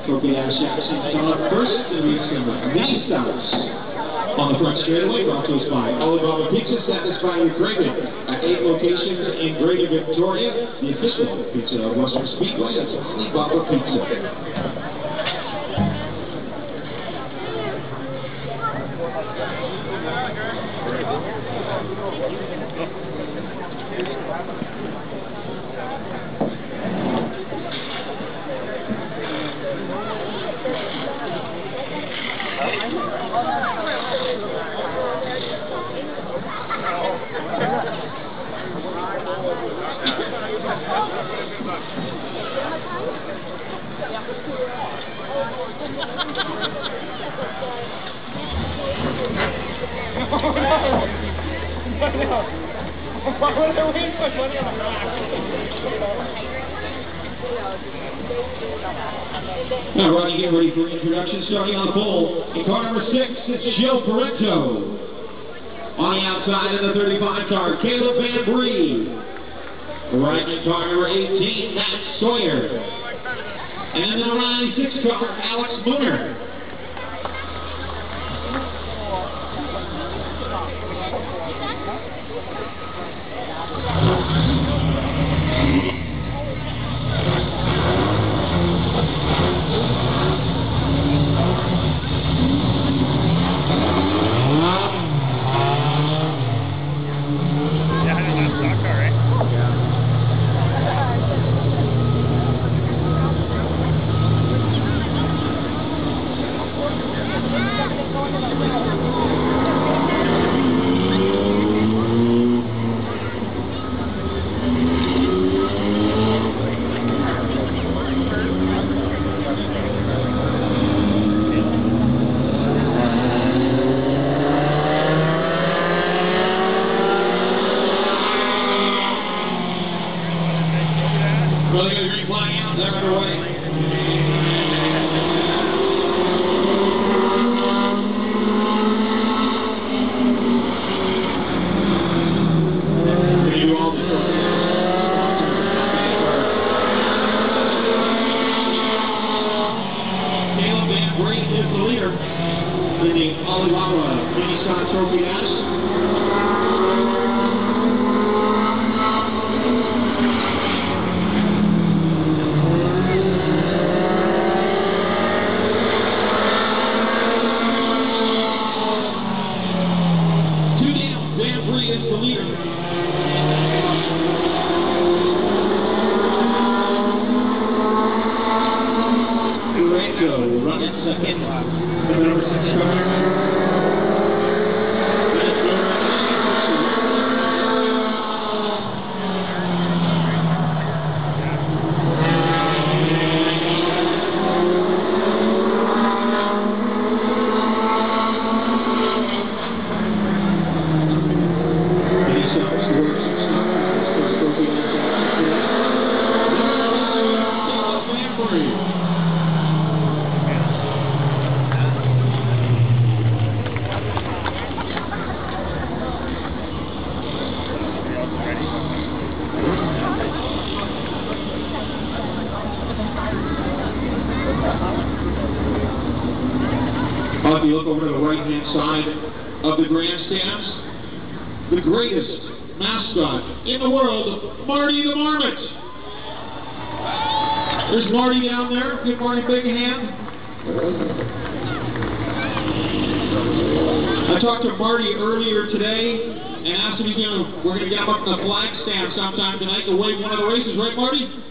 Trophy Ash Jackson. Coming up first, there is some mini stouts on the front straightaway, brought to us by Alibaba Pizza. Satisfy your craving at 8 locations in Greater Victoria. The official pizza of Western Speedway, that's Alibaba Pizza. Now, Ronnie, get ready for introduction. Starting on the pole, in car number 6, it's Gil Parento. On the outside of the 35 car, Caleb Van Bree. Riding in car number 18, Matt Sawyer. And in the 96 car, Alex Mooner. Well, they got a green flag out, they're underway. Caleb Van Bree is the leader in the Alibaba Mini Trophy Ash. Is the leader. Durango running second. The number 6 car. If you look over to the right-hand side of the grandstands, the greatest mascot in the world, Marty the Marmot. There's Marty down there. Give Marty a big hand. I talked to Marty earlier today and asked him if we're going to get him up in the flag stand sometime tonight to wave one of the races, right, Marty?